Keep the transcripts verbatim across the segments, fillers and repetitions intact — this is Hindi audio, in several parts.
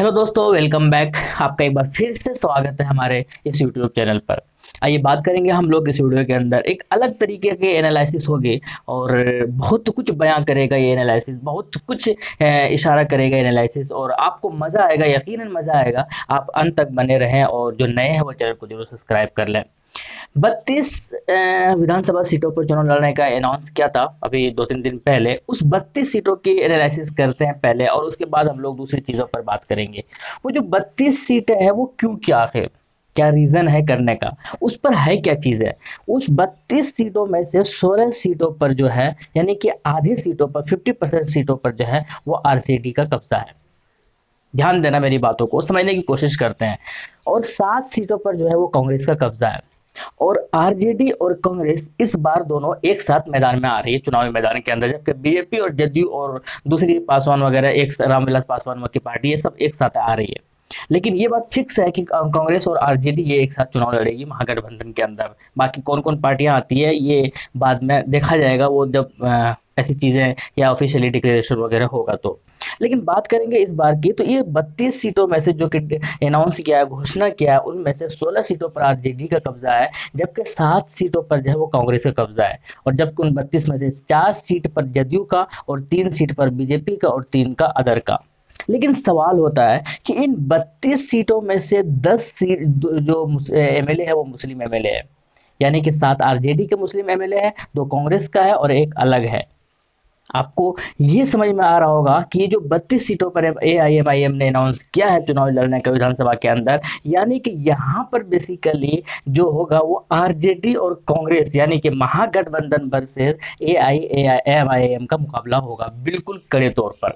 हेलो दोस्तों, वेलकम बैक। आपका एक बार फिर से स्वागत है हमारे इस यूट्यूब चैनल पर। आइए बात करेंगे हम लोग इस वीडियो के अंदर एक अलग तरीके के एनालिसिस होगी और बहुत कुछ बयां करेगा ये एनालिसिस, बहुत कुछ अ, इशारा करेगा एनालिसिस और आपको मज़ा आएगा, यकीनन मज़ा आएगा। आप अंत तक बने रहें और जो नए हैं वो चैनल को जरूर सब्सक्राइब कर लें। बत्तीस विधानसभा सीटों पर चुनाव लड़ने का अनाउंस किया था अभी दो तीन दिन पहले। उस बत्तीस सीटों की एनालिसिस करते हैं पहले और उसके बाद हम लोग दूसरी चीज़ों पर बात करेंगे। वो जो बत्तीस सीटें हैं वो क्यों, क्या है, क्या रीज़न है करने का, उस पर है क्या चीज़ है। उस बत्तीस सीटों में से सोलह सीटों पर जो है, यानी कि आधी सीटों पर, फिफ्टी परसेंट सीटों पर जो है वो आरजेडी का कब्जा है। ध्यान देना, मेरी बातों को समझने की कोशिश करते हैं। और सात सीटों पर जो है वो कांग्रेस का कब्जा है। और आरजेडी और कांग्रेस इस बार दोनों एक साथ मैदान में आ रही है, चुनावी मैदान के अंदर, जबकि बीजेपी और जदयू और दूसरी पासवान वगैरह, एक रामविलास पासवान की पार्टी, ये सब एक साथ आ रही है। लेकिन ये बात फिक्स है कि कांग्रेस और आरजेडी ये एक साथ चुनाव लड़ेगी महागठबंधन के अंदर। बाकी कौन कौन पार्टियां आती है ये बाद में देखा जाएगा, वो जब अ, ऐसी चीजें या ऑफिशियली डिक्लेरेशन वगैरह होगा तो। लेकिन बात करेंगे इस बार की, तो ये बत्तीस सीटों में से जो कि अनाउंस किया है, घोषणा किया है, उनमें से सोलह सीटों पर आरजेडी का कब्जा है, जबकि सात सीटों पर जो है वो कांग्रेस का कब्जा है। और जबकि उन बत्तीस में से चार सीट पर जदयू का और तीन सीट पर बीजेपी का और तीन का अदर का। लेकिन सवाल होता है कि इन बत्तीस सीटों में से दस सीट जो एमएलए है वो मुस्लिम एमएलए है, यानी कि सात आरजेडी के मुस्लिम एमएलए है, दो कांग्रेस का है और एक अलग है। आपको ये समझ में आ रहा होगा कि ये जो बत्तीस सीटों पर A I M I M ने अनाउंस किया है चुनाव लड़ने का विधानसभा के अंदर, यानी कि यहाँ पर बेसिकली जो होगा वो आरजेडी और कांग्रेस यानी कि महागठबंधन versus A I M I M का मुकाबला होगा, बिल्कुल कड़े तौर पर।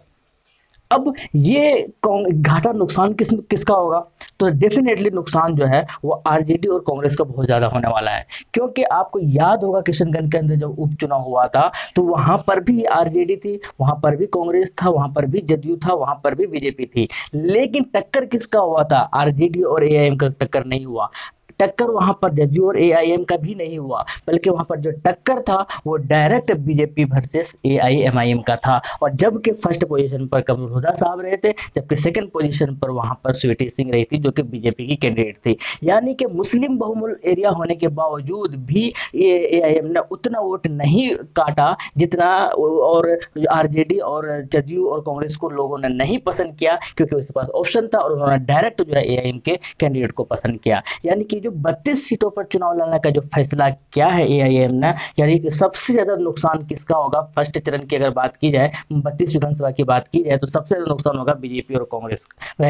अब ये घाटा नुकसान किस किसका होगा, तो डेफिनेटली नुकसान जो है वो आरजेडी और कांग्रेस का बहुत ज्यादा होने वाला है। क्योंकि आपको याद होगा किशनगंज के अंदर जब उपचुनाव हुआ था तो वहां पर भी आरजेडी थी, वहां पर भी कांग्रेस था, वहां पर भी जदयू था, वहां पर भी बीजेपी थी। लेकिन टक्कर किसका हुआ था, आरजेडी और एआईएम का टक्कर नहीं हुआ। टक्कर वहां पर जदयू और एआईएम का भी नहीं हुआ, बल्कि वहां पर जो टक्कर था वो डायरेक्ट बीजेपी वर्सेस एआईएमआईएम का था। और जबकि फर्स्ट पोजीशन पर कमरुल हुदा साहब रहे थे, जबकि सेकंड पोजीशन पर वहां पर स्वीटी सिंह रही थी जो कि बीजेपी की कैंडिडेट थी। यानी कि मुस्लिम बहुमूल एरिया होने के बावजूद भी एआईएम ने उतना वोट नहीं काटा जितना, और आरजेडी और जदयू और कांग्रेस को लोगों ने नहीं पसंद किया, क्योंकि उसके पास ऑप्शन था और उन्होंने डायरेक्ट जो है एआईएम के कैंडिडेट को पसंद किया। यानी कि जो बत्तीस सीटों पर चुनाव लड़ने का जो फैसला क्या है एआईएम ने, यानी कि सबसे ज्यादा नुकसान किसका होगा फर्स्ट चरण की अगर बात की जाए, बत्तीस विधानसभा की बात की जाए, तो सबसे ज्यादा नुकसान होगा बीजेपी और कांग्रेस,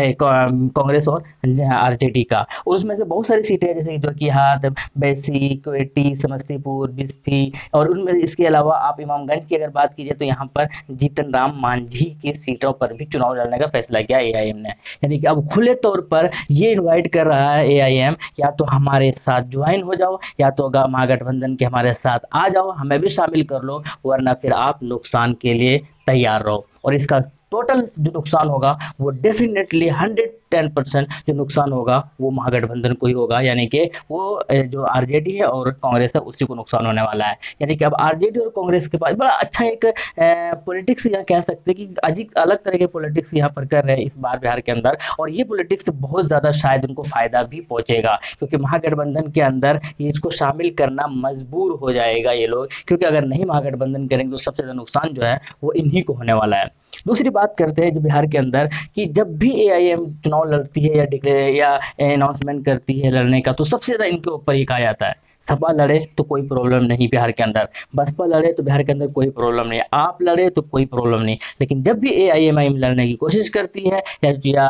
कांग्रेस और आरजेडी का। और उसमें से बहुत सारी सीटें जैसे जो कि हाथ बैसी, क्वेटी, समस्तीपुर, बिस्फी, और उनमें इसके अलावा आप इमामगंज की अगर बात कीजिए तो यहाँ पर जीतन राम मांझी की सीटों पर भी चुनाव लड़ने का फैसला किया एआईएम ने। यानी कि अब खुले तौर पर ये इनवाइट कर रहा है एआईएम, या तो हमारे साथ ज्वाइन हो जाओ, या तो महागठबंधन के हमारे साथ आ जाओ, हमें भी शामिल कर लो, वरना फिर आप नुकसान के लिए तैयार रहो। और इसका टोटल जो नुकसान होगा वो डेफिनेटली हंड्रेड टेन परसेंट जो नुकसान होगा वो महागठबंधन को ही होगा, यानी कि वो जो आरजेडी है और कांग्रेस है उसी को नुकसान होने वाला है। यानी कि अब आरजेडी और कांग्रेस के पास बड़ा अच्छा एक पॉलिटिक्स यहाँ कह सकते हैं कि अजीब अलग तरह के पॉलिटिक्स यहाँ पर कर रहे हैं इस बार बिहार के अंदर। और ये पॉलिटिक्स बहुत ज्यादा शायद उनको फायदा भी पहुंचेगा, क्योंकि महागठबंधन के अंदर इसको शामिल करना मजबूर हो जाएगा ये लोग, क्योंकि अगर नहीं महागठबंधन करेंगे तो सबसे ज्यादा नुकसान जो है वो इन्हीं को होने वाला है। दूसरी बात करते हैं जो बिहार के अंदर, कि जब भी एआईएम चुनाव लड़ती है या डिक्लेयर या अनाउंसमेंट करती है लड़ने का, तो सबसे ज्यादा इनके ऊपर ही कहा जाता है सपा लड़े तो कोई प्रॉब्लम नहीं बिहार के अंदर, बसपा लड़े तो बिहार के अंदर कोई प्रॉब्लम नहीं, आप लड़े तो कोई प्रॉब्लम नहीं। लेकिन जब भी एआईएमआईएम लड़ने की कोशिश करती है या या,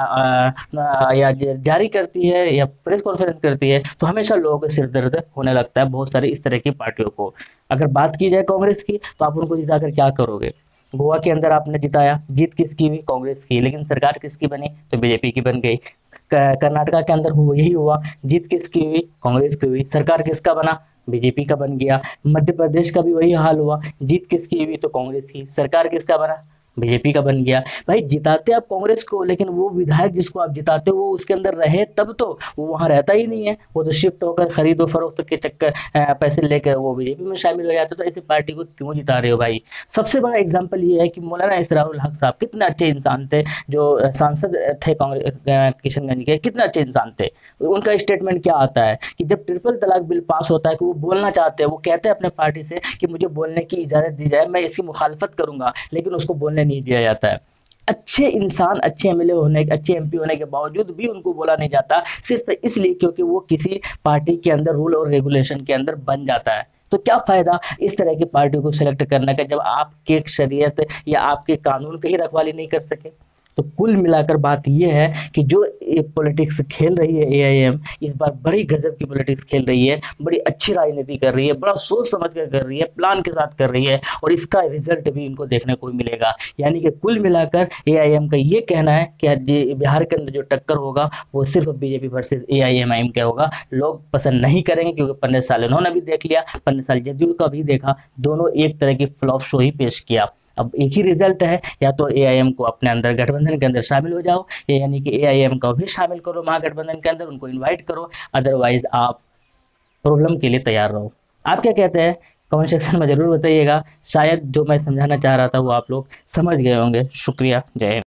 आ, या जारी करती है या प्रेस कॉन्फ्रेंस करती है, तो हमेशा लोगों को सिर दर्द होने लगता है, बहुत सारी इस तरह की पार्टियों को। अगर बात की जाए कांग्रेस की, तो आप उनको जिताकर क्या करोगे। गोवा के अंदर आपने जिताया, जीत किसकी हुई, कांग्रेस की, लेकिन सरकार किसकी बनी, तो बीजेपी की बन गई। कर्नाटका के अंदर हुआ यही हुआ, जीत किसकी हुई, कांग्रेस की हुई, सरकार किसका बना, बीजेपी का बन गया। मध्य प्रदेश का भी वही हाल हुआ, जीत किसकी हुई, तो कांग्रेस की, सरकार किसका बना, बीजेपी का बन गया। भाई जिताते आप कांग्रेस को, लेकिन वो विधायक जिसको आप जिताते हो वो उसके अंदर रहे तब तो, वो वहाँ रहता ही नहीं है, वो तो शिफ्ट होकर खरीदो फरोख्त के चक्कर अ, पैसे लेकर वो बीजेपी में शामिल हो जाते। तो ऐसी पार्टी को क्यों जिता रहे हो भाई? सबसे बड़ा एग्जाम्पल ये है कि मौलाना इसरारुल हक साहब कितने अच्छे इंसान थे, जो अ, सांसद थे कांग्रेस अ, किशनगंज के, कितने अच्छे इंसान थे। उनका स्टेटमेंट क्या आता है कि जब ट्रिपल तलाक बिल पास होता है कि वो बोलना चाहते हैं, वो कहते हैं अपने पार्टी से कि मुझे बोलने की इजाज़त दी जाए, मैं इसकी मुखालफत करूंगा, लेकिन उसको बोलने नहीं दिया जाता है। अच्छे इंसान, अच्छे एमएलए होने, अच्छे एमपी होने के बावजूद भी उनको बोला नहीं जाता, सिर्फ इसलिए क्योंकि वो किसी पार्टी के अंदर रूल और रेगुलेशन के अंदर बन जाता है। तो क्या फायदा इस तरह की पार्टी को सिलेक्ट करने का जब आपके शरीयत या आपके कानून की ही रखवाली नहीं कर सके? तो कुल मिलाकर बात ये है कि जो ये पॉलिटिक्स खेल रही है एआईएम, इस बार बड़ी गजब की पॉलिटिक्स खेल रही है, बड़ी अच्छी राजनीति कर रही है, बड़ा सोच समझ कर कर रही है, प्लान के साथ कर रही है, और इसका रिजल्ट भी इनको देखने को ही मिलेगा। यानी कि कुल मिलाकर एआईएम का ये कहना है कि आज ये बिहार के अंदर जो टक्कर होगा वो सिर्फ बीजेपी वर्सेस एआईएमआईएम का होगा। लोग पसंद नहीं करेंगे क्योंकि पंद्रह साल इन्होंने भी देख लिया, पंद्रह साल जदयू का भी देखा, दोनों एक तरह की फ्लॉप शो ही पेश किया। अब एक ही रिजल्ट है, या तो एआईएम को अपने अंदर गठबंधन के अंदर शामिल हो जाओ, या यानी कि एआईएम को भी शामिल करो महागठबंधन के अंदर, उनको इनवाइट करो, अदरवाइज आप प्रॉब्लम के लिए तैयार रहो। आप क्या कहते हैं? कमेंट सेक्शन में ज़रूर बताइएगा। शायद जो मैं समझाना चाह रहा था वो आप लोग समझ गए होंगे। शुक्रिया, जय हिंद।